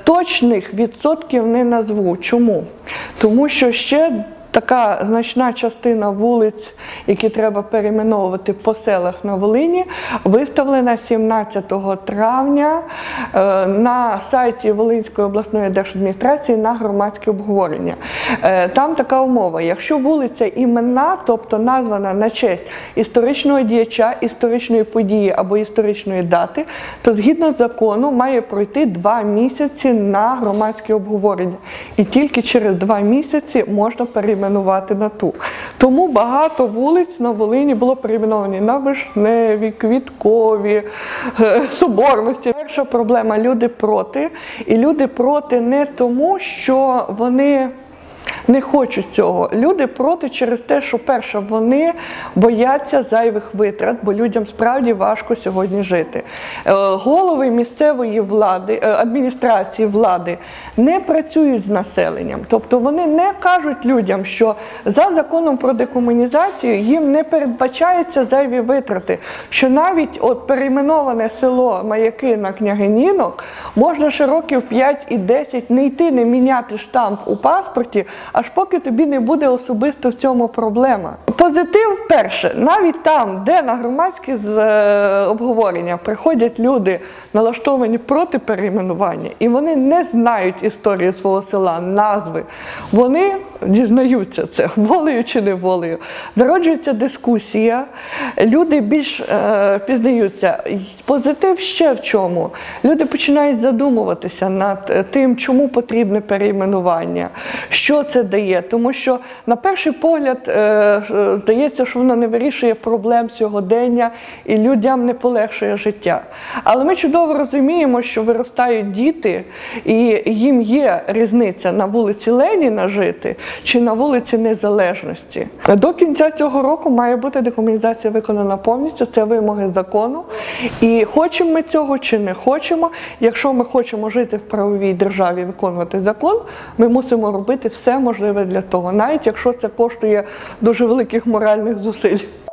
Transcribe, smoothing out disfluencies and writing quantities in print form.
Точних відсотків не назву. Чому? Тому що ще така значна частина вулиць, які треба перейменовувати по селах на Волині, виставлена 17 травня на сайті Волинської обласної держадміністрації на громадське обговорення. Там така умова: якщо вулиця іменна, тобто названа на честь історичного діяча, історичної події або історичної дати, то згідно закону має пройти 2 місяці на громадське обговорення. І тільки через 2 місяці можна перейменувати на ту. Тому багато вулиць на Волині було перейменовані на Вишневі, Квіткові, Соборності. Перша проблема – люди проти. І люди проти не тому, що вони не хочуть цього. Люди проти через те, що, перше, вони бояться зайвих витрат, бо людям справді важко сьогодні жити. Голови місцевої влади, адміністрації влади не працюють з населенням. Тобто вони не кажуть людям, що за законом про декомунізацію їм не передбачаються зайві витрати. Що навіть от перейменоване село Маяки на Княгинінок можна ще років 5 і 10 не йти, не міняти штамп у паспорті, аж поки тобі не буде особисто в цьому проблема. Позитив, перше, навіть там, де на громадські обговорення приходять люди, налаштовані проти перейменування, і вони не знають історію свого села, назви, вони дізнаються це, волею чи не волею. Зароджується дискусія, люди більш пізнаються. Позитив ще в чому? Люди починають задумуватися над тим, чому потрібне перейменування, що це дає. Тому що, на перший погляд, здається, що воно не вирішує проблем сьогодення і людям не полегшує життя. Але ми чудово розуміємо, що виростають діти, і їм є різниця на вулиці Леніна жити чи на вулиці Незалежності. До кінця цього року має бути декомунізація виконана повністю, це вимоги закону. І хочемо ми цього чи не хочемо, якщо ми хочемо жити в правовій державі і виконувати закон, ми мусимо робити все можливе для того, навіть якщо це коштує дуже великих моральних зусиль.